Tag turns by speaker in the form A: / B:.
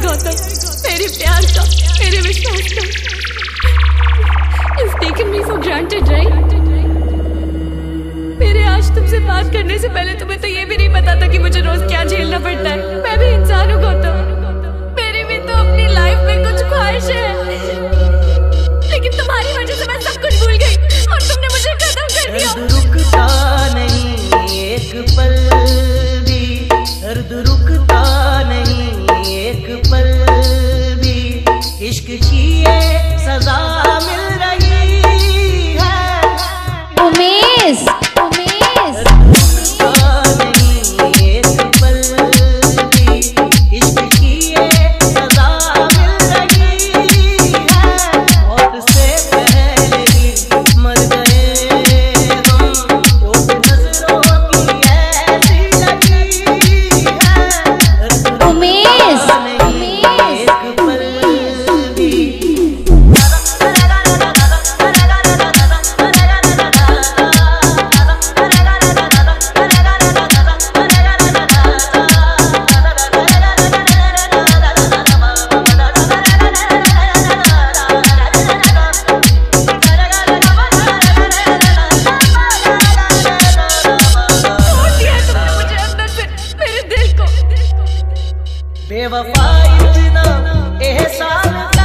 A: गौतम, मेरे प्यार का, मेरे विश्वास का। You've taken me for granted, right? मेरे आज तुमसे बात करने से पहले तुम्हें तो ये भी नहीं पता था कि मुझे रोज क्या झेलना पड़ता है। मैं भी इंसान हूँ गौतम, मेरी भी तो अपनी लाइफ में कुछ ख्वाहिश है, लेकिन तुम्हारी वजह से मैं सब कुछ भूल गई और तुमने मुझे खत्म कर दिया।
B: रुकता नहीं एक पल भी, दर्द रुकता नहीं एक पल भी, इश्क की ये सजा मिल रही है।
C: उमेश
B: बेवफा इतना एहसान